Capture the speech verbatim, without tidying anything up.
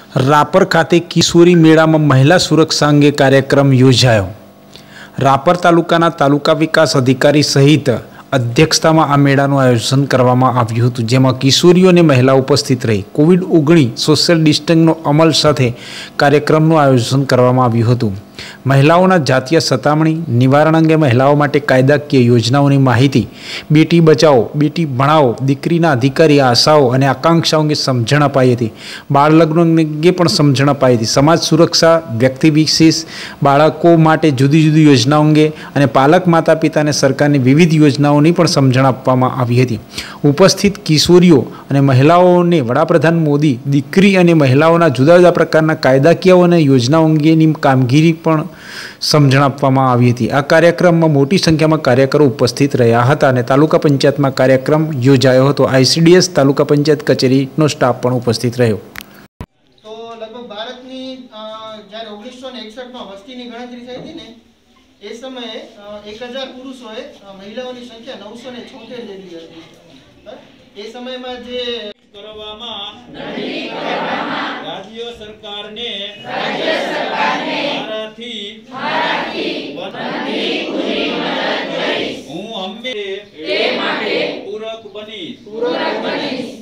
रापर खाते किशोरी मेला में महिला सुरक्षा अंगे कार्यक्रम योजायो। रापर तालुकाना तालुका विकास अधिकारी सहित अध्यक्षता में आ मेळानुं आयोजन करवामां आव्युं हतुं, जेमां किशोरीओ अने महिला उपस्थित रही कोविड ओगनीस सोशल डिस्टन्सनो अमल साथे कार्यक्रमनुं आयोजन करवामां आव्युं हतुं। महिलाओना जातीय सतामणी निवारण अंगे महिलाओं माटे कायदाकीय योजनाओनी माहिती, बेटी बचाओ बेटी भणाओ, दीकरीना अधिकारी आशाओं अने आकांक्षाओं अंगे समझण अपाई हती। बाळ लग्न अंगे पण समझण अपाई हती। समाज सुरक्षा, व्यक्ति विशेष, बाळको माटे जुदी जुदी योजनाओं अंगे अने पालक माता पिताने सरकारनी विविध योजनाओनी पण समझण आपवामां आवी हती। उपस्थित किशोरीओ अने महिलाओने वडाप्रधान मोदी दीकरी अने महिलाओना जुदा जुदा प्रकारना कायदाकीय अने योजनाओ अंगेनी कामगीरी पण समझण आपवामां आवी हती। आ कार्यक्रममां मोटी संख्यामां कार्यकरो उपस्थित रह्या हता अने तालुका पंचायतमां कार्यक्रम योजायो हतो। आईसीडीएस तालुका पंचायत कचेरीनो स्टाफ पण उपस्थित रह्यो। तो लगभग भारतनी ज्यारे ओगनीस सौ एकसठ में वस्तीनी गणतरी थई हती ने ए समये एक हज़ार पुरुषोए महिलाओनी संख्या नौ सौ छोतेर जेटली हती। ए समय में जे करवामां नहीं करवामां राज्य सरकारने राज्य सरकारने माराथी माराथी बनती पूरी मदद करीश। हूँ हम्मे ते माटे पूरक बनीश पूरक बनीश।